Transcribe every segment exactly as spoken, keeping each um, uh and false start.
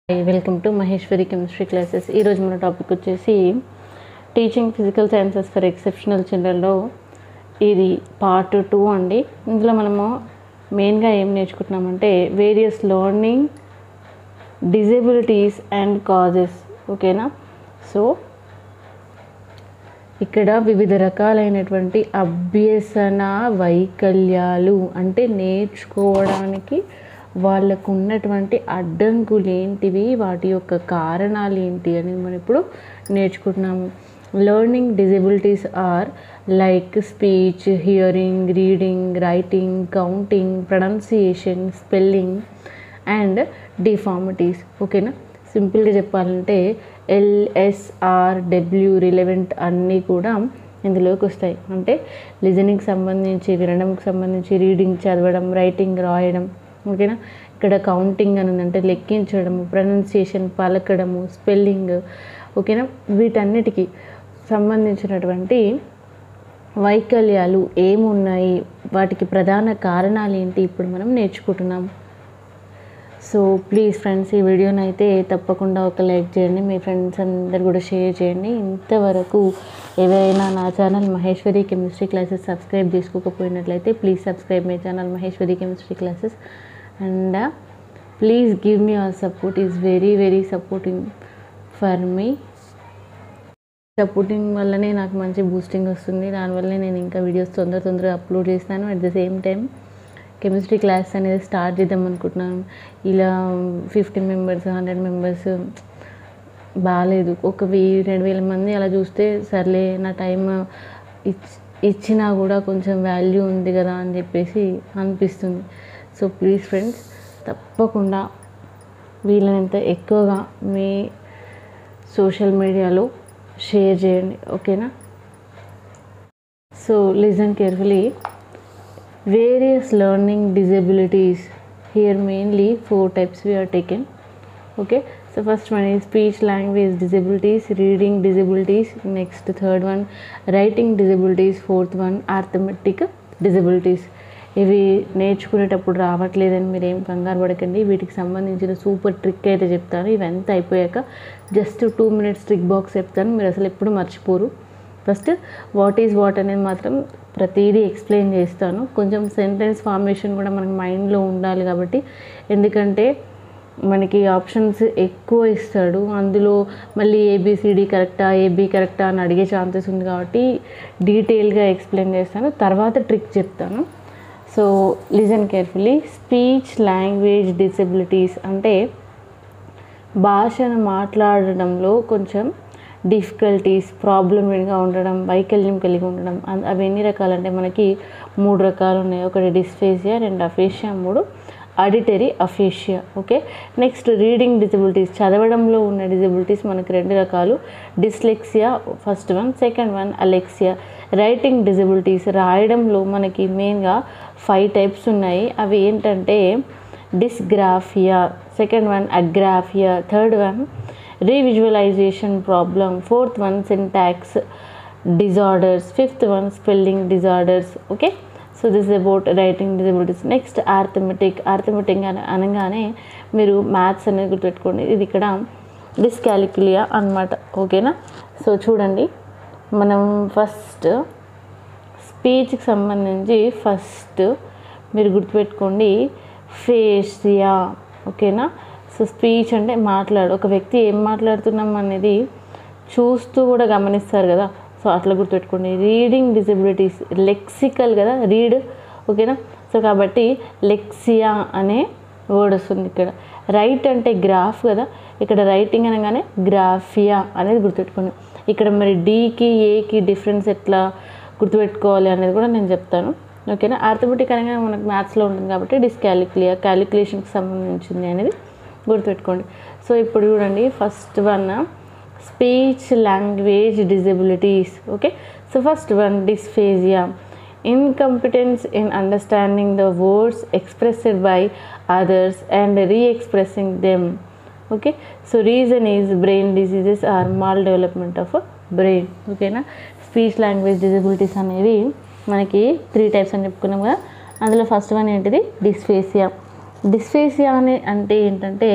Welcome to Maheshwari chemistry classes. ఈరోజు మన topic వచ్చేసి teaching physical sciences for exceptional చిల్డ్రన్లో ఇది పార్ట్ టూ అండి. ఇందులో మనము మెయిన్గా ఏం నేర్చుకుంటున్నామంటే various learning disabilities and causes. ఓకేనా? సో ఇక్కడ వివిధ రకాలైనటువంటి అభ్యసన వైకల్యాలు అంటే నేర్చుకోవడానికి వాళ్ళకు ఉన్నటువంటి అడ్డంకులు ఏంటివి, వాటి యొక్క కారణాలు ఏంటి అని మనం ఇప్పుడు నేర్చుకుంటున్నాము. Learning disabilities are like speech, hearing, reading, writing, counting, pronunciation, spelling and deformities. ఓకేనా? సింపుల్గా చెప్పాలంటే ఎల్ఎస్ఆర్ డబ్ల్యూ రిలవెంట్ అన్నీ కూడా ఇందులోకి వస్తాయి. అంటే లిజనింగ్కి సంబంధించి, వినడంకి సంబంధించి, రీడింగ్ చదవడం, రైటింగ్ రాయడం. ఓకేనా? ఇక్కడ కౌంటింగ్ అని ఉందంటే లెక్కించడము, ప్రొనౌన్సియేషన్ పలకడము, స్పెల్లింగ్. ఓకేనా? వీటన్నిటికీ సంబంధించినటువంటి వైకల్యాలు ఏమున్నాయి, వాటికి ప్రధాన కారణాలు ఏంటి ఇప్పుడు మనం నేర్చుకుంటున్నాం. సో ప్లీజ్ ఫ్రెండ్స్, ఈ వీడియోని అయితే తప్పకుండా ఒక లైక్ చేయండి, మీ ఫ్రెండ్స్ అందరు కూడా షేర్ చేయండి. ఇంతవరకు ఎవరైనా నా channel Maheshwari chemistry classes subscribe చేసుకోకపోయినట్లయితే please subscribe my channel Maheshwari chemistry classes and please give me your support. Is very very supporting for me. Supporting వల్లనే నాకు మంచి బూస్టింగ్ వస్తుంది, దానివల్లనే నేను ఇంకా వీడియోస్ తొందర తొందరగా అప్లోడ్ చేస్తాను. At the same time chemistry class అనేది స్టార్ట్ చేద్దాం అనుకుంటున్నాను. ఇలా ఫిఫ్టీ మెంబర్స్ హండ్రెడ్ మెంబర్స్ బాగాలేదు. ఒక వెయ్యి రెండు వేల మంది అలా చూస్తే సర్లే, నా టైం ఇచ్ ఇచ్చినా కూడా కొంచెం వాల్యూ ఉంది కదా అని చెప్పేసి అనిపిస్తుంది. సో ప్లీజ్ ఫ్రెండ్స్, తప్పకుండా వీలైనంత ఎక్కువగా మీ సోషల్ మీడియాలో షేర్ చేయండి. ఓకేనా? So listen carefully. Various learning disabilities. Here mainly four types we are taken. Okay, so first one is speech language disabilities, reading disabilities, next third one writing disabilities, fourth one arithmetic disabilities. ఇవి నేర్చుకునేటప్పుడు రావట్లేదని మీరు ఏం కంగారు పడకండి. వీటికి సంబంధించిన super trick అయితే చెప్తాను. ఇవంతా అయిపోయాక just two minutes trick box చెప్తాను, మీరు అసలు ఎప్పుడు మర్చిపోరు. ఫస్ట్ వాట్ ఈజ్ వాట్ అనేది మాత్రం ప్రతిదీ ఎక్స్ప్లెయిన్ చేస్తాను. కొంచెం సెంటెన్స్ ఫార్మేషన్ కూడా మనకి మైండ్లో ఉండాలి కాబట్టి, ఎందుకంటే మనకి ఆప్షన్స్ ఎక్కువ ఇస్తాడు, అందులో మళ్ళీ ఏబిసిడి కరెక్టా ఏబి కరెక్టా అని అడిగే ఛాన్సెస్ ఉంది కాబట్టి డీటెయిల్గా ఎక్స్ప్లెయిన్ చేస్తాను, తర్వాత ట్రిక్ చెప్తాను. So listen carefully. Speech language disabilities అంటే భాషను మాట్లాడడంలో కొంచెం డిఫికల్టీస్, ప్రాబ్లమ్గా ఉండడం, వైకల్యం కలిగి ఉండడం. అవి ఎన్ని రకాలంటే మనకి మూడు రకాలు ఉన్నాయి. ఒకటి డిస్ఫేసియా, రెండు అఫేషియా, మూడు auditory aphasia. Okay, next reading disabilities, చదవడంలో ఉన్న డిజబిలిటీస్ మనకి రెండు రకాలు. Dyslexia first one, second one alexia. Writing disabilities, రాయడంలో మనకి మెయిన్గా ఫైవ్ టైప్స్ ఉన్నాయి. అవి ఏంటంటే dysgraphia, second one agraphia, third one revisualization problem, fourth one syntax disorders, fifth one spelling disorders. Okay, so this is about writing disabilities. Next arithmetic. arithmetic అనగానే మీరు maths అనేది గుర్తుపెట్టుకోండి. ఇది ఇక్కడ డిస్కాలిక్యులియా అన్నమాట. ఓకేనా? సో చూడండి, మనం ఫస్ట్ స్పీచ్కి సంబంధించి ఫస్ట్ మీరు గుర్తుపెట్టుకోండి ఫేషియా. ఓకేనా? సో స్పీచ్ అంటే మాట్లాడు, ఒక వ్యక్తి ఏం మాట్లాడుతున్నాం అనేది చూస్తూ కూడా గమనిస్తారు కదా, సో అట్లా గుర్తుపెట్టుకోండి. రీడింగ్ డిజబిలిటీస్ లెక్సికల్ కదా, రీడ్. ఓకేనా? సో కాబట్టి లెక్సియా అనే వర్డ్ వస్తుంది ఇక్కడ. రైట్ అంటే గ్రాఫ్ కదా, ఇక్కడ రైటింగ్ అనగానే గ్రాఫియా అనేది గుర్తుపెట్టుకోండి. ఇక్కడ మరి డీకి ఏకి డిఫరెన్స్ ఎట్లా గుర్తుపెట్టుకోవాలి అనేది కూడా నేను చెప్తాను. ఓకేనా? ఆర్థమెటిక్ అనగానే మనకు మ్యాథ్స్లో ఉంటుంది కాబట్టి డిస్కాలిక్యులియా, క్యాలిక్యులేషన్కి సంబంధించింది అనేది గుర్తుపెట్టుకోండి. సో ఇప్పుడు చూడండి, first one speech language disabilities. Okay, so first one dysphasia, incompetence in understanding the words expressed by others and reexpressing them. Okay, so reason is brain diseases or maldevelopment of brain. ఓకేనా? Speech language disabilities అనేవి మనకి three types అని చెప్పుకున్నాం కదా, అందులో first one ఏంటిది dysphasia. Dysphasia అనే అంటే ఏంటంటే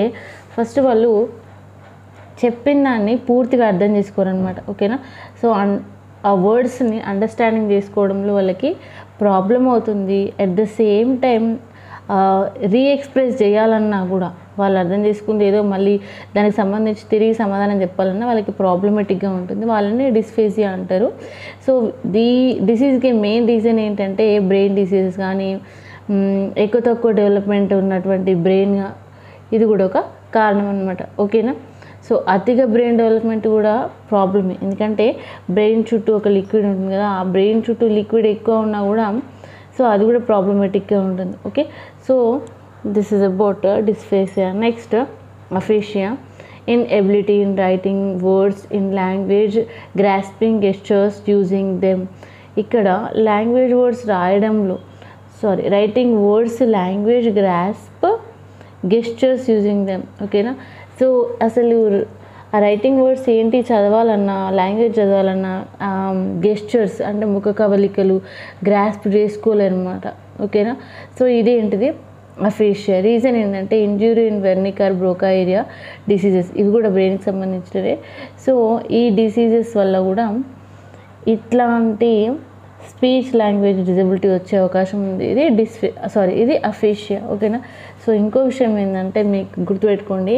ఫస్ట్ వాళ్ళు చెప్పిన దాన్ని పూర్తిగా అర్థం చేసుకోరనమాట. ఓకేనా. సో అన్ ఆ వర్డ్స్ని అండర్స్టాండింగ్ చేసుకోవడంలో వాళ్ళకి ప్రాబ్లం అవుతుంది. At the same time reexpress చేయాలన్నా కూడా వాళ్ళు అర్థం చేసుకుంది ఏదో మళ్ళీ దానికి సంబంధించి తిరిగి సమాధానం చెప్పాలన్నా వాళ్ళకి ప్రాబ్లమేటిక్గా ఉంటుంది. వాళ్ళని డిస్ఫేసియా అంటారు. సో దీ డిసీజ్కి మెయిన్ రీజన్ ఏంటంటే బ్రెయిన్ డిసీజెస్ కానీ ఎక్కువ తక్కువ డెవలప్మెంట్ ఉన్నటువంటి బ్రెయిన్, ఇది కూడా ఒక కారణం అనమాట. ఓకేనా. సో అతిగా బ్రెయిన్ డెవలప్మెంట్ కూడా ప్రాబ్లమే, ఎందుకంటే బ్రెయిన్ చుట్టూ ఒక లిక్విడ్ ఉంటుంది కదా, ఆ బ్రెయిన్ చుట్టూ లిక్విడ్ ఎక్కువ ఉన్నా కూడా సో అది కూడా ప్రాబ్లమేటిక్గా ఉంటుంది. Okay. So this is about dysphasia. Next aphasia, inability in writing words in language, grasping gestures using them. ఇక్కడ లాంగ్వేజ్ వర్డ్స్ రాయడంలో sorry writing words language grasp gestures using them. ఓకేనా. సో అసలు ఆ రైటింగ్ వర్డ్స్ ఏంటి చదవాలన్నా, language చదవాలన్నా gestures అంటే ముఖ కవలికలు grasp చేసుకోలేరు అనమాట. ఓకేనా. సో ఇది ఏంటిది అఫేషియా. రీజన్ ఏంటంటే injury in Wernicke Broca area diseases, ఇవి కూడా బ్రెయిన్కి సంబంధించినవే. సో ఈ డిసీజెస్ వల్ల కూడా ఇట్లాంటి స్పీచ్ లాంగ్వేజ్ డిజబిలిటీ వచ్చే అవకాశం ఉంది. ఇది డిస్ఫే సారీ ఇది అఫేషియా. ఓకేనా. సో ఇంకో విషయం ఏంటంటే మీకు గుర్తుపెట్టుకోండి,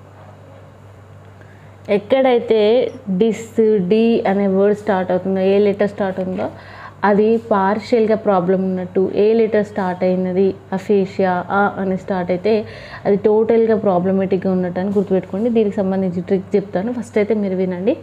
ఎక్కడైతే డిస్ డి అనే వర్డ్ స్టార్ట్ అవుతుందో, ఏ లెటర్ స్టార్ట్ అవుతుందో అది పార్షియల్గా ప్రాబ్లం ఉన్నట్టు. ఏ లెటర్ స్టార్ట్ అయినది అఫేషియా ఆ అని స్టార్ట్ అయితే అది టోటల్గా ప్రాబ్లమేటిక్గా ఉన్నట్టు అని గుర్తుపెట్టుకోండి. దీనికి సంబంధించి ట్రిక్ చెప్తాను, ఫస్ట్ అయితే మీరు వినండి.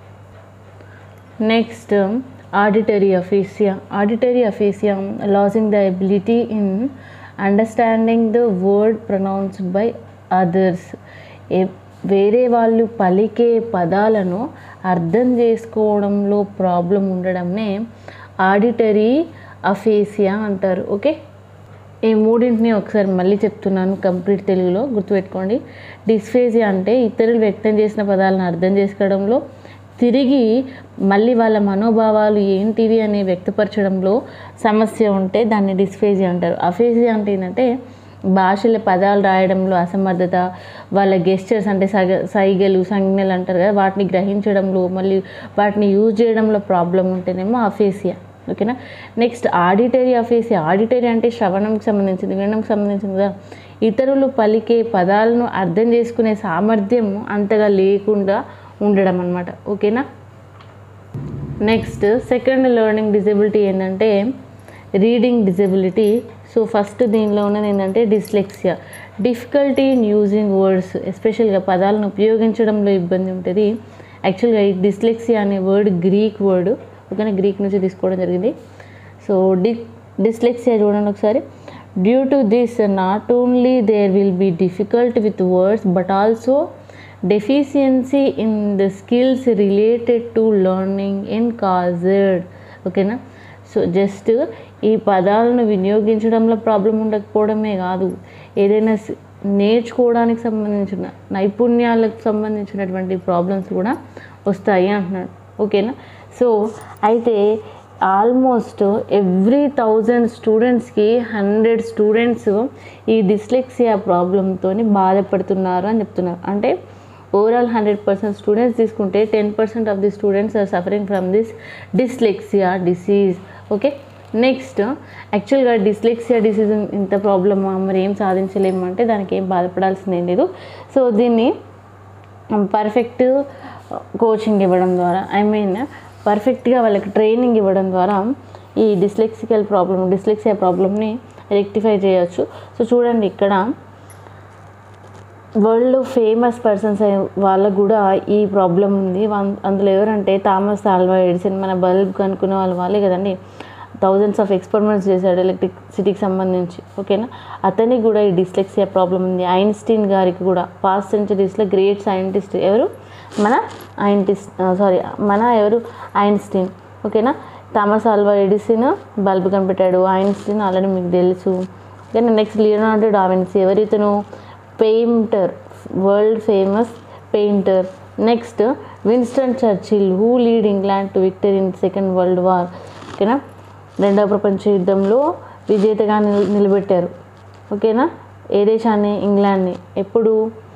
Next auditory aphasia. Auditory aphasia losing the ability in understanding the word pronounced by others. వేరే వాళ్ళు పలికే పదాలను అర్థం చేసుకోవడంలో ప్రాబ్లం ఉండడంనే ఆడిటరీ అఫేసియా అంటారు. ఓకే. ఈ మూడింటిని ఒకసారి మళ్ళీ చెప్తున్నాను కంప్లీట్ తెలుగులో, గుర్తుపెట్టుకోండి. డిస్ఫేసియా అంటే ఇతరులు వ్యక్తం చేసిన పదాలను అర్థం చేసుకోవడంలో, తిరిగి మళ్ళీ వాళ్ళ మనోభావాలు ఏంటివి అని వ్యక్తపరచడంలో సమస్య ఉంటే దాన్ని డిస్ఫేసియా అంటారు. అఫేసియా అంటే ఏంటంటే భాషల పదాలు రాయడంలో అసమర్థత, వాళ్ళ గెస్చర్స్ అంటే సగ సైగలు సంజ్ఞలు అంటారు కదా, వాటిని గ్రహించడంలో మళ్ళీ వాటిని యూజ్ చేయడంలో ప్రాబ్లం ఉంటేనేమో అఫేసియా. ఓకేనా. Next auditory aphasia. ఆడిటరీ అంటే శ్రవణంకి సంబంధించింది, వినడంకి సంబంధించింది కదా. ఇతరులు పలికే పదాలను అర్థం చేసుకునే సామర్థ్యం అంతగా లేకుండా ఉండడం అన్నమాట. ఓకేనా. నెక్స్ట్ సెకండ్ లెర్నింగ్ డిజబిలిటీ ఏంటంటే రీడింగ్ డిజబిలిటీ. సో ఫస్ట్ దీనిలో ఉన్నది ఏంటంటే dyslexia, difficulty in using words, ఎస్పెషల్గా పదాలను ఉపయోగించడంలో ఇబ్బంది ఉంటుంది. యాక్చువల్గా ఈ డిస్లెక్సియా అనే వర్డ్ గ్రీక్ వర్డ్. ఓకేనా, గ్రీక్ నుంచి తీసుకోవడం జరిగింది. సో డి డిస్లెక్సియా చూడండి ఒకసారి. Due to this not only there will be difficult with words but also deficiency in the skills related to learning in caused. ఓకేనా. సో జస్ట్ ఈ పదాలను వినియోగించడంలో problem ఉండకపోవడమే కాదు, ఏదైనా నేర్చుకోవడానికి సంబంధించిన నైపుణ్యాలకు సంబంధించినటువంటి ప్రాబ్లమ్స్ కూడా వస్తాయి అంటున్నాడు. ఓకేనా. సో అయితే ఆల్మోస్ట్ ఎవ్రీ థౌజండ్ స్టూడెంట్స్కి హండ్రెడ్ స్టూడెంట్స్ ఈ డిస్లెక్సియా ప్రాబ్లంతో బాధపడుతున్నారు అని చెప్తున్నారు. అంటే ఓవరాల్ హండ్రెడ్ పర్సెంట్ స్టూడెంట్స్ తీసుకుంటే ten percent of the students are suffering from this dyslexia disease. Okay. Next యాక్చువల్గా డిస్లెక్సియా డిసీజ్ ఇంత ప్రాబ్లమా, మరి ఏం సాధించలేము అంటే దానికి ఏం బాధపడాల్సిందేం లేదు. సో దీన్ని పర్ఫెక్ట్ కోచింగ్ ఇవ్వడం ద్వారా, ఐ మీన్ పర్ఫెక్ట్గా వాళ్ళకి ట్రైనింగ్ ఇవ్వడం ద్వారా ఈ డిస్లెక్సికల్ ప్రాబ్లమ్ డిస్లెక్సియా ప్రాబ్లమ్ని రెక్టిఫై చేయొచ్చు. సో చూడండి ఇక్కడ వరల్డ్లో ఫేమస్ పర్సన్స్ వాళ్ళకు కూడా ఈ ప్రాబ్లం ఉంది. అందులో ఎవరంటే థామస్ ఆల్వా ఎడిసన్, మన బల్బ్ కనుక్కునే వాళ్ళు వాళ్ళే కదండి. థౌజండ్స్ ఆఫ్ ఎక్స్పెరిమెంట్స్ చేశాడు ఎలక్ట్రిసిటీకి సంబంధించి. ఓకేనా. అతనికి కూడా ఈ డిస్లెక్సియా ప్రాబ్లం ఉంది. ఐన్స్టీన్ గారికి కూడా పాస్ట్ సెంచరీస్లో గ్రేట్ సైంటిస్ట్ ఎవరు, మన ఐన్టిస్ట్ సారీ మన ఎవరు ఐన్స్టీన్. ఓకేనా. థామస్ ఆల్వా ఎడిసన్ బల్బ్ కనిపెట్టాడు. ఐన్స్టీన్ ఆల్రెడీ మీకు తెలుసు. ఓకేనా. నెక్స్ట్ లియోనార్డో డా విన్సీ, ఎవరు ఇతను, painter, world famous painter. Next Winston Churchill, who lead England to victory in second world war. ఓకేనా. రెండవ ప్రపంచ యుద్ధంలో విజేతగా నిల్ నిలబెట్టారు. ఓకేనా. ఏ దేశాన్ని, ఇంగ్లాండ్ని. ఎప్పుడు,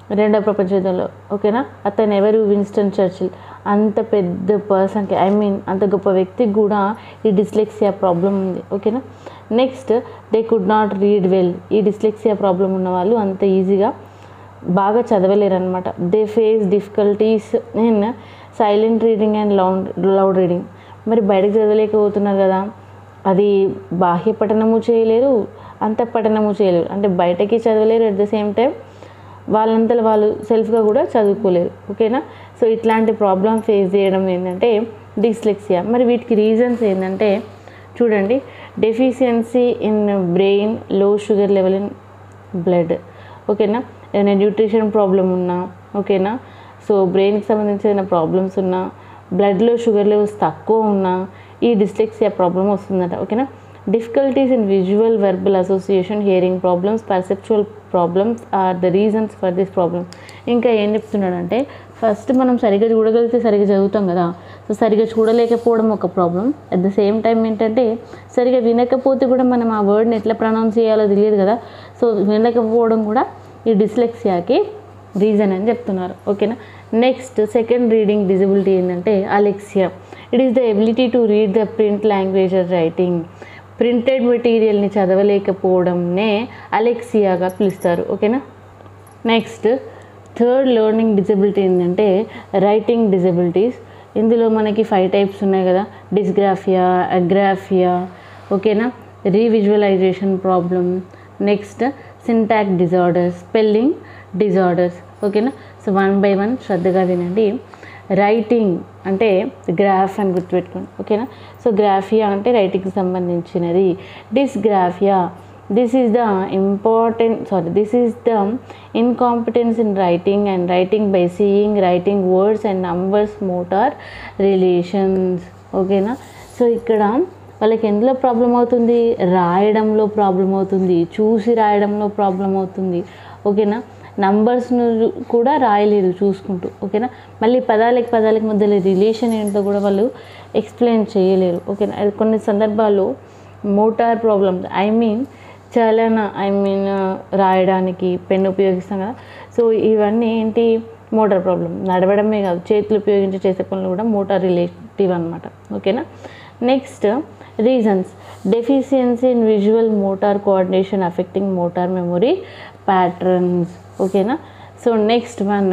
రెండవ ప్రపంచ యుద్ధంలో. ఓకేనా, అతను ఎవరు? Winston Churchill. అంత పెద్ద పర్సన్కి, ఐ మీన్ అంత గొప్ప వ్యక్తికి కూడా ఈ డిస్లెక్సియా ప్రాబ్లం ఉంది. ఓకేనా, next they could not read well. ఈ డిస్లెక్సియా ప్రాబ్లం ఉన్న వాళ్ళు అంత ఈజీగా బాగా చదవలేరు అనమాట. They face difficulties in silent reading and loud loud reading. మరి బయటకు చదవలేకపోతున్నారు కదా, అది బాహ్య పఠనము చేయలేరు, అంత పఠనము చేయలేరు. అంటే బయటకి చదవలేరు, అట్ ద సేమ్ టైం వాళ్ళంతలో వాళ్ళు సెల్ఫ్గా కూడా చదువుకోలేరు. ఓకేనా, సో ఇట్లాంటి ప్రాబ్లం ఫేస్ చేయడం ఏంటంటే డిస్లెక్సియా. మరి వీటికి రీజన్స్ ఏంటంటే చూడండి, deficiency in brain, low sugar level in blood. ఓకేనా, ఏదైనా న్యూట్రిషన్ ప్రాబ్లం ఉన్నా, ఓకేనా, సో బ్రెయిన్కి సంబంధించిన ప్రాబ్లమ్స్ ఉన్నా, బ్లడ్లో షుగర్ లెవెల్స్ తక్కువ ఉన్నా ఈ డిస్లెక్సియా ప్రాబ్లం వస్తుందట. ఓకేనా, difficulties in visual verbal association, hearing problems, perceptual problems are the reasons for this problem. ఇంకా ఏం చెప్తున్నాడంటే ఫస్ట్ మనం సరిగ్గా చూడగలిగితే సరిగ్గా చదువుతాం కదా, సో సరిగ్గా చూడలేకపోవడం ఒక problem. At the same time ఏంటంటే సరిగ్గా వినకపోతే కూడా మనం ఆ వర్డ్ని ఎట్లా ప్రొనౌన్స్ చేయాలో తెలియదు కదా, సో వినకపోవడం కూడా ఈ డిస్లెక్సియాకి రీజన్ అని చెప్తున్నారు. ఓకేనా, నెక్స్ట్ సెకండ్ రీడింగ్ డిజబిలిటీ ఏంటంటే alexia. It is the ability to read the print language or writing. Printed మెటీరియల్ని చదవలేకపోవడంనే అలెక్సియాగా పిలుస్తారు. ఓకేనా, నెక్స్ట్ థర్డ్ లెర్నింగ్ డిజబిలిటీ ఏంటంటే రైటింగ్ డిజబిలిటీస్. ఇందులో మనకి ఫైవ్ టైప్స్ ఉన్నాయి కదా, డిస్గ్రాఫియా, అగ్రాఫియా, ఓకేనా, revisualization problem, next syntax disorders, spelling disorders. ఓకేనా, సో వన్ బై వన్ శ్రద్ధగా వినండి. రైటింగ్ అంటే గ్రాఫ్ అని గుర్తుపెట్టుకోండి. ఓకేనా, సో గ్రాఫియా అంటే రైటింగ్కి సంబంధించినది. Dysgraphia, this is the important sorry this is the incompetence in writing and writing by seeing, writing words and numbers, motor relations. ఓకేనా, సో ఇక్కడ వాళ్ళకి ఎందులో ప్రాబ్లం అవుతుంది? రాయడంలో ప్రాబ్లం అవుతుంది, చూసి రాయడంలో ప్రాబ్లం అవుతుంది. ఓకేనా, నంబర్స్ను కూడా రాయలేరు చూసుకుంటూ. ఓకేనా, మళ్ళీ పదాలకి పదాలకి మధ్యలో రిలేషన్ ఏంటో కూడా వాళ్ళు ఎక్స్ప్లెయిన్ చేయలేరు. ఓకేనా, కొన్ని సందర్భాల్లో మోటార్ ప్రాబ్లమ్స్, ఐ మీన్ చలన, ఐ మీన్ రాయడానికి పెన్ ఉపయోగిస్తాం కదా, సో ఇవన్నీ ఏంటి? Motor problem. నడవడమే కాదు, చేతులు ఉపయోగించి చేసే పనులు కూడా మోటార్ రిలేటివ్ అనమాట. ఓకేనా, next reasons, deficiency in visual motor coordination affecting motor memory patterns. ఓకేనా, so next one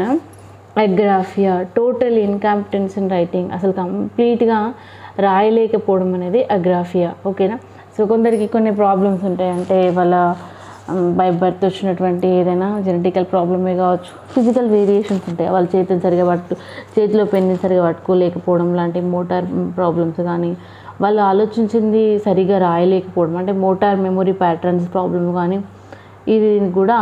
agraphia, total incompetence in writing. అసలు కంప్లీట్గా రాయలేకపోవడం అనేది అగ్రాఫియా. ఓకేనా, సో కొందరికి కొన్ని ప్రాబ్లమ్స్ ఉంటాయి, అంటే వాళ్ళ బై బర్త్ వచ్చినటువంటి ఏదైనా జెనెటికల్ ప్రాబ్లమే కావచ్చు, ఫిజికల్ వేరియేషన్స్ ఉంటాయి, వాళ్ళ చేతులు సరిగా పట్టు చేతిలో పెన్ని సరిగా పట్టుకోలేకపోవడం లాంటి మోటార్ ప్రాబ్లమ్స్ కానీ, వాళ్ళు ఆలోచించింది సరిగా రాయలేకపోవడం అంటే మోటార్ మెమొరీ ప్యాటర్న్స్ ప్రాబ్లమ్ కానీ, ఇది కూడా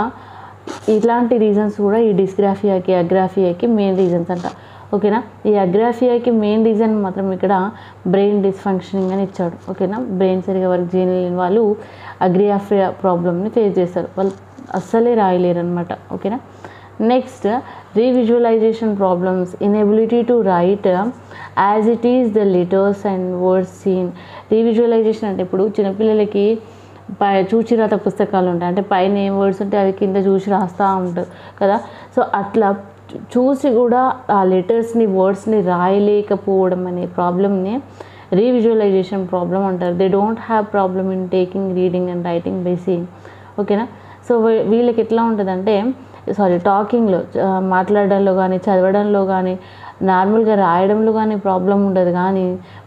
ఇలాంటి రీజన్స్ కూడా ఈ డిస్గ్రాఫియాకి అగ్రాఫియాకి మెయిన్ రీజన్స్ అంట. ఓకేనా, ఈ అగ్రాఫియాకి మెయిన్ రీజన్ మాత్రం ఇక్కడ బ్రెయిన్ డిస్ఫంక్షనింగ్ అని ఇచ్చాడు. ఓకేనా, బ్రెయిన్ సరిగా వర్క్ చేయలేని వాళ్ళు అగ్రాఫియా ప్రాబ్లమ్ని ఫేస్ చేస్తారు, వాళ్ళు అస్సలే రాయలేరు అనమాట. ఓకేనా, next revisualization problems, inability to write as it is the letters and words seen. Revisualization అంటే ఇప్పుడు చిన్నపిల్లలకి పై చూచి రాత పుస్తకాలు ఉంటాయి, అంటే పైన ఏం వర్డ్స్ ఉంటే అవి కింద చూసి రాస్తూ ఉంటారు కదా, సో అట్లా చూసి కూడా ఆ లెటర్స్ని వర్డ్స్ని రాయలేకపోవడం అనే ప్రాబ్లమ్ని రీవిజువలైజేషన్ ప్రాబ్లం అంటారు. They don't have problem in taking reading and writing by seeing. ఓకేనా, సో వీళ్ళకి ఎట్లా ఉంటుందంటే సారీ టాకింగ్లో మాట్లాడడంలో కానీ చదవడంలో కానీ నార్మల్గా రాయడంలో కానీ ప్రాబ్లం ఉండదు, కానీ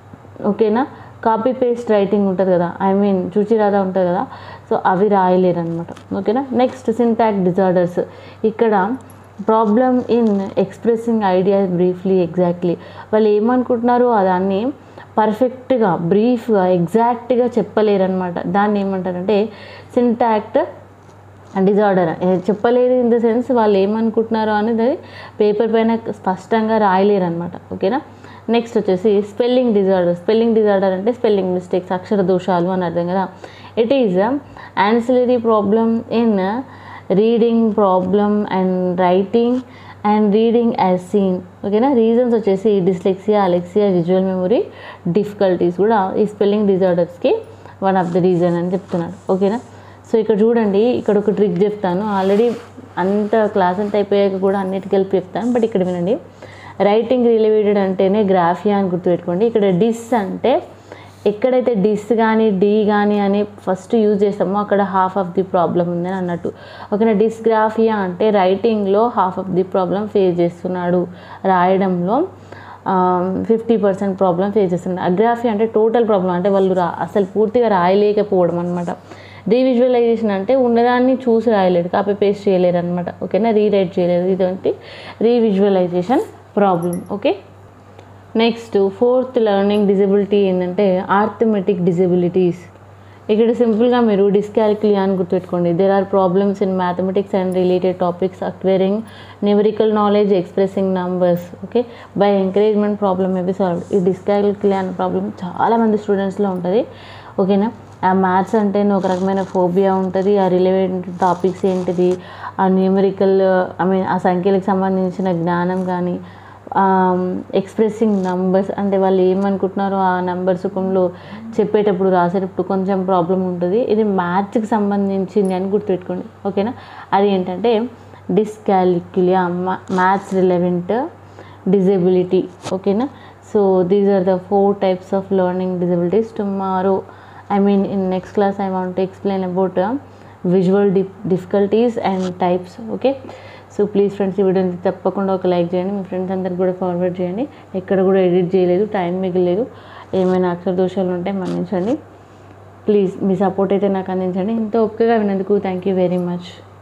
ఓకేనా కాపీ పేస్ట్ రైటింగ్ ఉంటుంది కదా, ఐ మీన్ చూచిరాదా ఉంటుంది కదా, సో అవి రాయలేరు అనమాట. ఓకేనా, నెక్స్ట్ సింటాక్ డిజార్డర్స్, ఇక్కడ problem in expressing ideas briefly exactly. వాళ్ళు ఏమనుకుంటున్నారో దాన్ని పర్ఫెక్ట్గా బ్రీఫ్గా ఎగ్జాక్ట్గా చెప్పలేరు అనమాట. దాన్ని ఏమంటారంటే సింటాక్ట్ డిజార్డర్. చెప్పలేరు ఇన్ ద సెన్స్ వాళ్ళు ఏమనుకుంటున్నారో అనేది పేపర్ పైన స్పష్టంగా రాయలేరు అనమాట. ఓకేనా, నెక్స్ట్ వచ్చేసి స్పెల్లింగ్ డిజార్డర్. స్పెల్లింగ్ డిజార్డర్ అంటే స్పెల్లింగ్ మిస్టేక్స్, అక్షర దోషాలు అని అర్థం కదా. It is ancillary problem in reading problem and writing and reading as seen. ఓకేనా, రీజన్స్ వచ్చేసి dyslexia, alexia, visual memory difficulties కూడా ఈ స్పెల్లింగ్ డిజార్డర్స్కి వన్ ఆఫ్ ద రీజన్ అని చెప్తున్నాడు. ఓకేనా, సో ఇక్కడ చూడండి, ఇక్కడ ఒక ట్రిక్ చెప్తాను. ఆల్రెడీ అంత క్లాస్ అంతా అయిపోయాక కూడా అన్నిటికీ కలిపి చెప్తాను, బట్ ఇక్కడ వినండి. రైటింగ్ రిలేటెడ్ అంటేనే గ్రాఫియా అని గుర్తుపెట్టుకోండి. ఇక్కడ డిస్ అంటే ఎక్కడైతే డిస్ కానీ డి కానీ అని ఫస్ట్ యూజ్ చేస్తామో అక్కడ హాఫ్ ఆఫ్ ది ప్రాబ్లం ఉందని అన్నట్టు. ఓకేనా. డిస్గ్రాఫియా అంటే రైటింగ్లో half of the problem face చేస్తున్నాడు, రాయడంలో ఫిఫ్టీ పర్సెంట్ ప్రాబ్లం ఫేస్ చేస్తున్నాడు. అగ్రాఫియా అంటే టోటల్ ప్రాబ్లం, అంటే వాళ్ళు రా అసలు పూర్తిగా రాయలేకపోవడం అనమాట. రీవిజువలైజేషన్ అంటే ఉన్నదాన్ని చూసి రాయలేడు, కాపీ పేస్ట్ చేయలేరు అనమాట. ఓకేనా. రీరైట్ చేయలేరు. ఇదంటే revisualization problem. Okay. Next fourth learning disability ఏంటంటే ఆర్థమెటిక్ డిజబిలిటీస్. ఇక్కడ సింపుల్గా మీరు డిస్కాల్కులియా అని గుర్తుపెట్టుకోండి. There are problems in mathematics and related topics acquiring numerical knowledge expressing numbers. Okay. By encouragement problem may be solved. ఈ dyscalculia అనే problem చాలామంది స్టూడెంట్స్లో ఉంటుంది. ఓకేనా. ఆ మ్యాథ్స్ అంటేనే ఒక రకమైన ఫోబియా ఉంటుంది. ఆ రిలేవెంట్ టాపిక్స్ ఏంటిది, ఆ న్యూమరికల్ ఐ మీన్ ఆ సంఖ్యలకు సంబంధించిన జ్ఞానం కానీ, ఎక్స్ప్రెసింగ్ నంబర్స్ అంటే వాళ్ళు ఏమనుకుంటున్నారో ఆ నెంబర్స్ రూపంలో చెప్పేటప్పుడు రాసేటప్పుడు కొంచెం ప్రాబ్లం ఉంటుంది. ఇది మ్యాథ్స్కి సంబంధించింది అని గుర్తుపెట్టుకోండి. ఓకేనా. అది ఏంటంటే డిస్కాలిక్యులియా, మ్యాథ్స్ రిలవెంట్ డిజబిలిటీ. ఓకేనా. So these are the four types of learning disabilities. Tomorrow I mean in next class I want to explain about uh, visual dif difficulties and types. Okay. So please friends, ఈ వీడియోని తప్పకుండా ఒక like చేయండి, మీ friends అందరికి కూడా forward చేయండి. ఎక్కడ కూడా ఎడిట్ చేయలేదు, టైం మిగలేదు. ఏమైనా అక్షర దోషాలు ఉంటే మన్నించండి ప్లీజ్. మీ సపోర్ట్ అయితే నాకు అందించండి. ఇంత ఓపికగా విన్నందుకు థ్యాంక్ యూ వెరీ మచ్.